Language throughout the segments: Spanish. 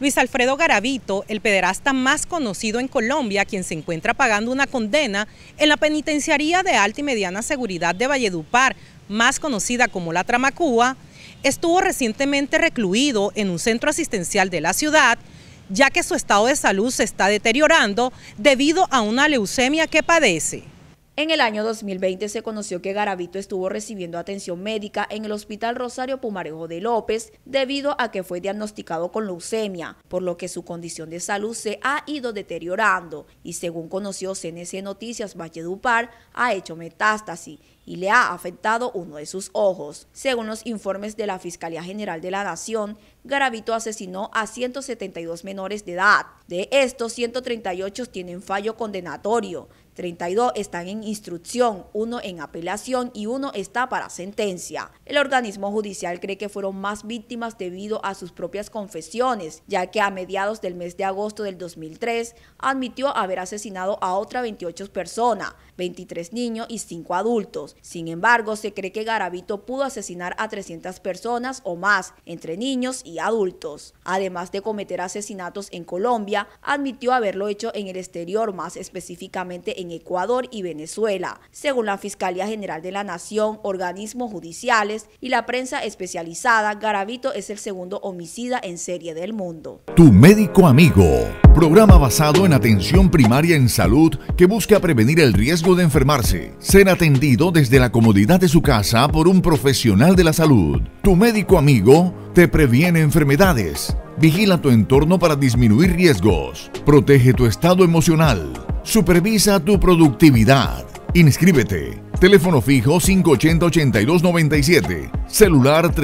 Luis Alfredo Garavito, el pederasta más conocido en Colombia, quien se encuentra pagando una condena en la penitenciaría de alta y mediana seguridad de Valledupar, más conocida como la Tramacúa, estuvo recientemente recluido en un centro asistencial de la ciudad, ya que su estado de salud se está deteriorando debido a una leucemia que padece. En el año 2020 se conoció que Garavito estuvo recibiendo atención médica en el Hospital Rosario Pumarejo de López debido a que fue diagnosticado con leucemia, por lo que su condición de salud se ha ido deteriorando y según conoció CNC Noticias, Valledupar ha hecho metástasis y le ha afectado uno de sus ojos. Según los informes de la Fiscalía General de la Nación, Garavito asesinó a 172 menores de edad. De estos, 138 tienen fallo condenatorio, 32 están en instrucción, 1 en apelación y 1 está para sentencia. El organismo judicial cree que fueron más víctimas debido a sus propias confesiones, ya que a mediados del mes de agosto del 2003 admitió haber asesinado a otras 28 personas, 23 niños y 5 adultos. Sin embargo, se cree que Garavito pudo asesinar a 300 personas o más, entre niños y adultos. Además de cometer asesinatos en Colombia, admitió haberlo hecho en el exterior, más específicamente en Ecuador y Venezuela. Según la Fiscalía General de la Nación, organismos judiciales y la prensa especializada, Garavito es el segundo homicida en serie del mundo. Tu médico amigo, programa basado en atención primaria en salud que busca prevenir el riesgo de enfermarse, ser atendido desde la comodidad de su casa por un profesional de la salud. Tu médico amigo te previene enfermedades, vigila tu entorno para disminuir riesgos, protege tu estado emocional, supervisa tu productividad. Inscríbete. Teléfono fijo 580-8297, celular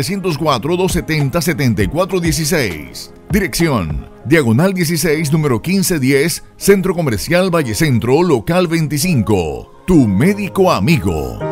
304-270-7416. Dirección: Diagonal 16, número 1510, Centro Comercial Valle Centro, local 25. Tu médico amigo.